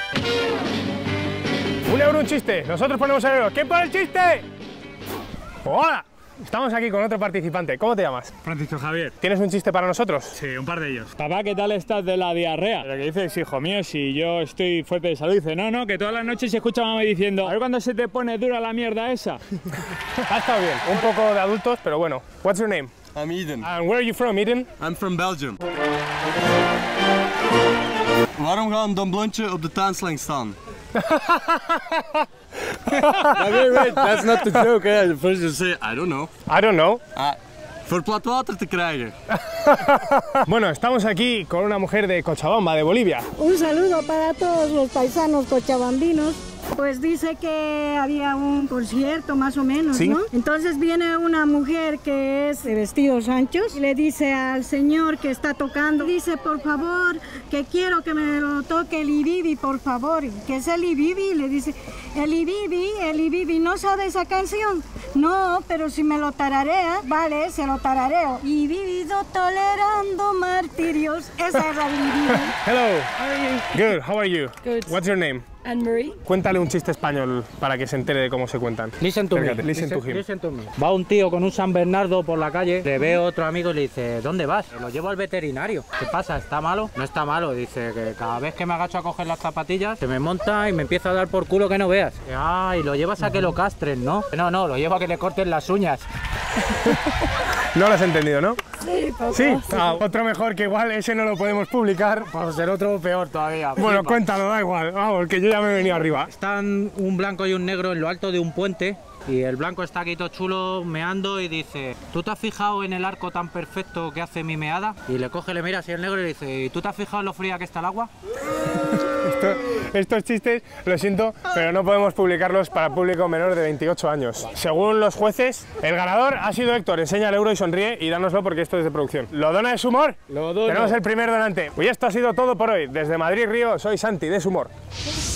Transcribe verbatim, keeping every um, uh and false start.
Un euro un chiste, nosotros ponemos el euro. ¿Quién pone el chiste? ¡Hola! Estamos aquí con otro participante. ¿Cómo te llamas? Francisco Javier. ¿Tienes un chiste para nosotros? Sí, un par de ellos. Papá, ¿qué tal estás de la diarrea? Lo que dice es, hijo mío, si yo estoy fuerte de salud. Dice, no, no, que todas las noches se escucha a mamá diciendo, a ver cuándo se te pone dura la mierda esa. Ha estado bien, un poco de adultos, pero bueno. What's your name? I'm Eden. And where are you from, Eden? I'm from Belgium. Waarom gaat een dom blondje op de tuinslang staan? wait, wait, that's not the joke. Eh? First you say, I don't know. I don't know. Ah, voor plat water te krijgen. Bueno, estamos aquí con una mujer de Cochabamba, de Bolivia. Un saludo para todos los paisanos cochabambinos. Pues dice que había un concierto más o menos, ¿sí? ¿no? Entonces viene una mujer que es de vestidos anchos y le dice al señor que está tocando, dice, por favor, que quiero que me lo toque el Ibibi, por favor. ¿Qué es el Ibibi? Le dice, el Ibibi, el Ibibi, ¿no sabe esa canción? No, pero si me lo tararea, vale, se lo tarareo. Y vivido tolerando martirios. Esa es la Ibibi. Hello. How are you? Good. How are you? Good. What's your name? Anne-Marie. Cuéntale un chiste español para que se entere de cómo se cuentan. Listen to Acércate. me. Listen, to him. Listen to me. Va un tío con un San Bernardo por la calle, le ve otro amigo y le dice, ¿dónde vas? Lo llevo al veterinario. ¿Qué pasa? ¿Está malo? No está malo. Dice que cada vez que me agacho a coger las zapatillas, se me monta y me empieza a dar por culo que no veas. Ah, y lo llevas a que lo castren, ¿no? No, no, lo llevo a que le corten las uñas. No lo has entendido, ¿no? Sí, poco. Sí. Ah, otro mejor que igual ese no lo podemos publicar. Pues el otro peor todavía. Bueno, Flipa. cuéntalo, da igual. Vamos, que yo ya me he venido arriba. Están un blanco y un negro en lo alto de un puente y el blanco está aquí todo chulo meando y dice, ¿tú te has fijado en el arco tan perfecto que hace mi meada? Y le coge, le mira así el negro y le dice, ¿y tú te has fijado en lo fría que está el agua? Esto, estos chistes, lo siento, pero no podemos publicarlos para público menor de veintiocho años. Según los jueces, el ganador ha sido Héctor. Enseña el euro y sonríe y dánoslo porque esto es de producción. ¿Lo dona de su humor? Lo dono. Tenemos el primer donante. Y esto ha sido todo por hoy. Desde Madrid Río, soy Santi de Sumor.